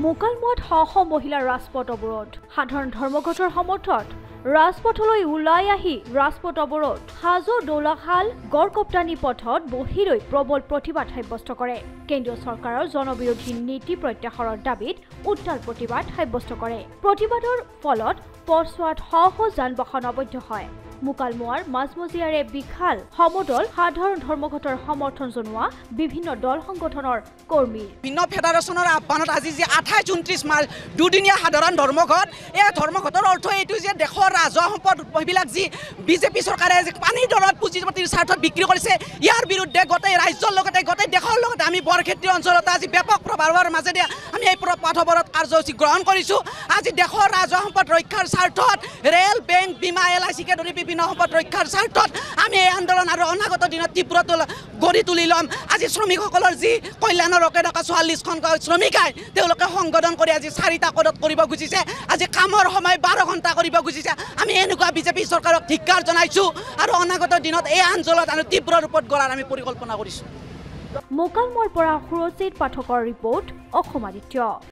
মোকালমোৱাত শ মহিলাৰ ৰাজপথ অৱৰোধ সাধাৰণ ধৰ্মঘটৰ সমৰ্থনত ৰাজপথলৈ ওলাই আহি ৰাজপথ অৱৰোধ হাজো দৌলাখাল গড়কপ্তানি পথত বহি ৰৈ প্ৰবল প্ৰতিবাদ সাব্যস্ত কৰে কেন্দ্ৰীয় চৰকাৰৰ জনবিৰোধী নীতি প্ৰত্যাহাৰৰ দাবীত উত্তাল প্ৰতিবাদ সাব্যস্ত কৰে প্ৰতিবাদৰ ফলত পথছোৱাত শ যান-বাহন আবদ্ধ হয় মোকালমোৱাৰ মাজমজিয়াৰে বিশাল সমদল সাধাৰণ ধৰ্মঘটৰ সমৰ্থন জনোৱা বিভিন্ন দল সংগঠনৰ কৰ্মী ভিন্ন ফেডাৰেশ্যনৰ আহ্বানত আজি যে 28-29 মাৰ্চ দুদিনীয়া সাধাৰণ ধৰ্মঘট এই ধৰ্মঘটৰ অৰ্থ এইটো যে দেশৰ ৰাজহ সম্পদ এইবিলাক যি বিজেপি চৰকাৰে যে পানী দৰত পুঁজিপতিৰ স্বাৰ্থত বিক্ৰী কৰিছে ইয়াৰ বিৰুদ্ধে গোটেই ৰাজ্যৰ লগতে গোটেই দেশৰ লগতে আমি বৰক্ষেত্ৰী অঞ্চলত আজি ব্যাপক প্ৰভাৱৰ মাজেদি আমি এই পথ অৱৰোধ কাৰ্যসূচী গ্ৰহণ কৰিছোঁ আজি দেশৰ ৰাজহ সম্পদ ৰক্ষাৰ স্বাৰ্থত ৰেল বেংক বীমা LICকে ধৰি বিভিন্ন সম্পদ ৰক্ষাৰ স্বাৰ্থত আমি এই আন্দোলন আৰু অনাগত দিনত তীব্ৰ গঢ়ি তুলি ল'ম আজি শ্ৰমিকসকলৰ যি কল্যাণৰ ৰকে থকা 44খন শ্ৰমিকাই তেওঁলোকে সংগঠন কৰি আজি 4টা কদত কৰিব খুজিছে আজি কামৰ সময় 12 ঘণ্টা কৰিব খুজিছে আমি এনেকুৱা বিজেপি চৰকাৰক ধিক্কাৰ জনাইছোঁ আৰু অনাগত দিনত এই আন্দোলন আৰু তীব্ৰ ৰূপত গঢ়াৰ আমি পৰিকল্পনা কৰিছোঁ মোকালমোৱাৰ পৰা সুৰজিত পাঠকৰ ৰিপৰ্ট অসম আদিত্য।